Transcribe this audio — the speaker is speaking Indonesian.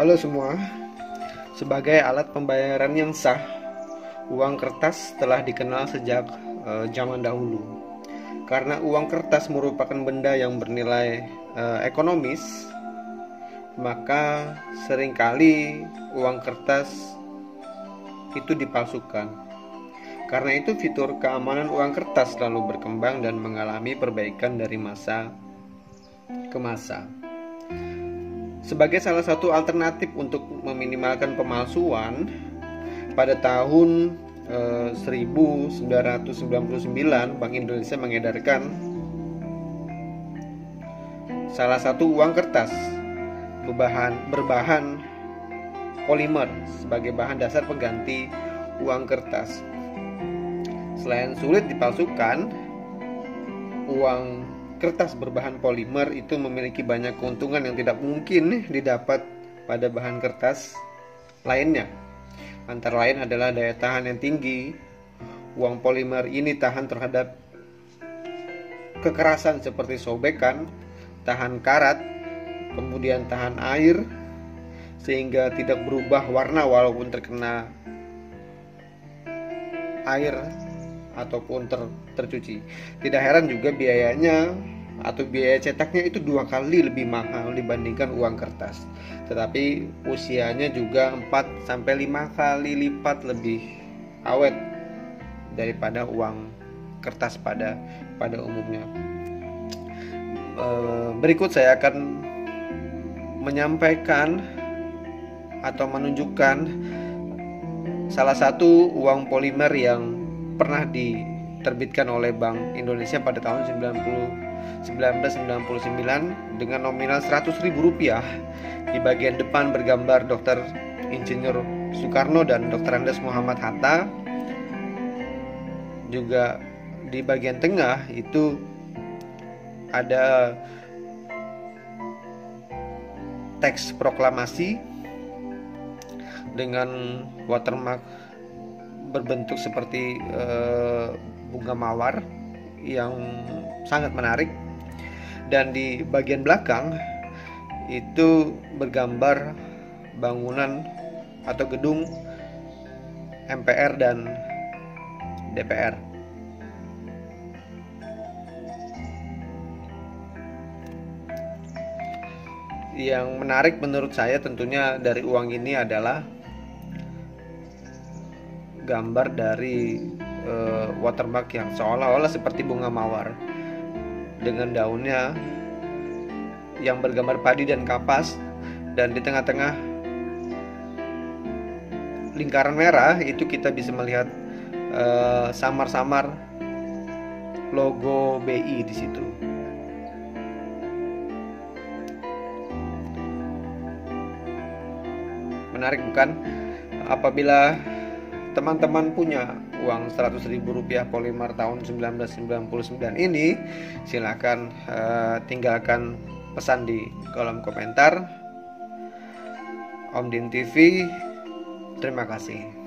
Halo semua, sebagai alat pembayaran yang sah, uang kertas telah dikenal sejak zaman dahulu. Karena uang kertas merupakan benda yang bernilai ekonomis, maka seringkali uang kertas itu dipalsukan. Karena itu fitur keamanan uang kertas selalu berkembang dan mengalami perbaikan dari masa ke masa. Sebagai salah satu alternatif untuk meminimalkan pemalsuan, pada tahun 1999 Bank Indonesia mengedarkan salah satu uang kertas berbahan polimer sebagai bahan dasar pengganti uang kertas. Selain sulit dipalsukan, uang kertas berbahan polimer itu memiliki banyak keuntungan yang tidak mungkin didapat pada bahan kertas lainnya. Antara lain adalah daya tahan yang tinggi. Uang polimer ini tahan terhadap kekerasan seperti sobekan, tahan karat, kemudian tahan air, sehingga tidak berubah warna walaupun terkena air ataupun tercuci. Tidak heran juga biayanya atau biaya cetaknya itu 2 kali lebih mahal dibandingkan uang kertas. Tetapi usianya juga 4-5 kali lipat lebih awet daripada uang kertas pada umumnya. Berikut saya akan menyampaikan atau menunjukkan salah satu uang polimer yang pernah diterbitkan oleh Bank Indonesia pada tahun 1999 dengan nominal Rp100.000. Di bagian depan bergambar Dr. Insinyur Soekarno dan Dr. Andes Muhammad Hatta. Juga di bagian tengah itu ada teks proklamasi dengan watermark berbentuk seperti bunga mawar yang sangat menarik. Dan di bagian belakang itu bergambar bangunan atau gedung MPR dan DPR. Yang menarik menurut saya tentunya dari uang ini adalah gambar dari watermark yang seolah-olah seperti bunga mawar dengan daunnya yang bergambar padi dan kapas, dan di tengah-tengah lingkaran merah itu kita bisa melihat samar-samar logo BI di situ. Menarik bukan? Apabila teman-teman punya uang Rp100.000 polimer tahun 1999 ini, silakan tinggalkan pesan di kolom komentar. Om Din TV, terima kasih.